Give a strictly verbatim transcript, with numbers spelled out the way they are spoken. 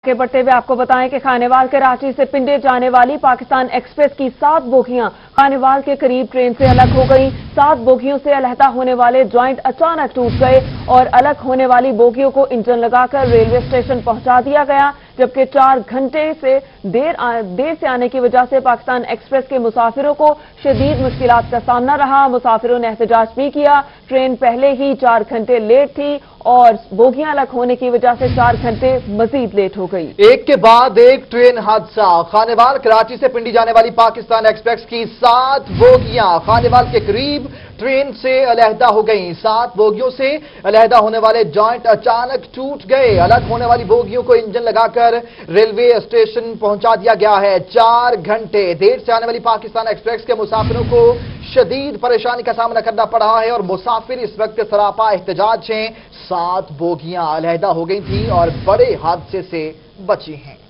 आगे बढ़ते हुए आपको बताएं कि खानेवाल के रांची से पिंडी जाने वाली पाकिस्तान एक्सप्रेस की सात बोगियां खानेवाल के करीब ट्रेन से अलग हो गईं। सात बोगियों से अलहदा होने वाले जॉइंट अचानक टूट गए और अलग होने वाली बोगियों को इंजन लगाकर रेलवे स्टेशन पहुंचा दिया गया, जबकि चार घंटे से देर आ, देर से आने की वजह से पाकिस्तान एक्सप्रेस के मुसाफिरों को शदीद मुश्किलात का सामना रहा। मुसाफिरों ने एहतजाज भी किया। ट्रेन पहले ही चार घंटे लेट थी और बोगियां अलग होने की वजह से चार घंटे मजीद लेट हो गई। एक के बाद एक ट्रेन हादसा। खानेवाल कराची से पिंडी जाने वाली पाकिस्तान एक्सप्रेस की सात बोगियां खानेवाल के करीब ट्रेन से अलहदा हो गईं। सात बोगियों से अलहदा होने वाले जॉइंट अचानक टूट गए। अलग होने वाली बोगियों को इंजन लगाकर रेलवे स्टेशन पहुंचा दिया गया है। चार घंटे देर से आने वाली पाकिस्तान एक्सप्रेस के मुसाफिरों को शदीद परेशानी का सामना करना पड़ा है और मुसाफिर इस वक्त सरापा एहतजाज हैं। सात बोगियां अलहदा हो गई थी और बड़े हादसे से बची हैं।